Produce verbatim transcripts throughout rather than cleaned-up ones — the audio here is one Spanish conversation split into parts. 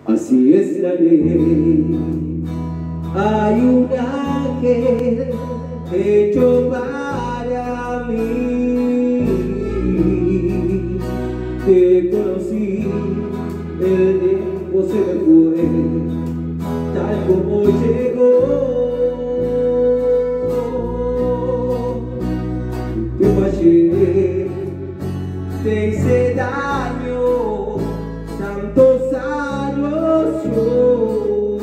Así es la ley. Hay un ángel hecho para mí. Te conocí, el tiempo se me fue, tal como llegó. Te fallé, te hice daño, tantos años yo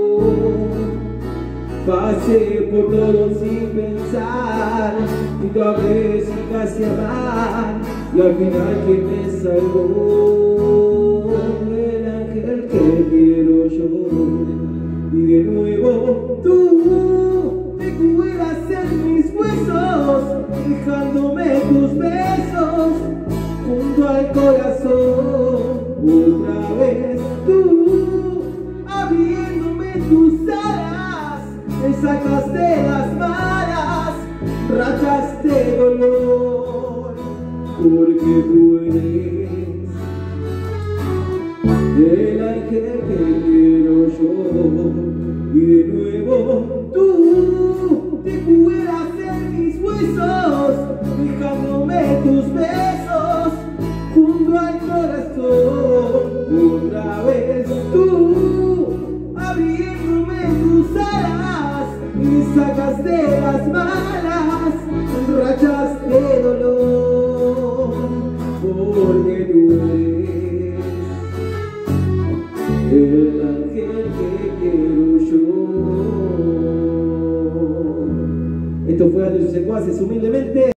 pasé por todo sin pensar, y otra vez sin casi amar, y al final que me salvó, el ángel que quiero yo. Y de nuevo tú te cuelas en mis huesos, dejándome tus besos junto al corazón. Otra vez tú abriéndome tus alas, me sacas de las malas rachas de dolor, porque tú eres el ángel que quiero yo.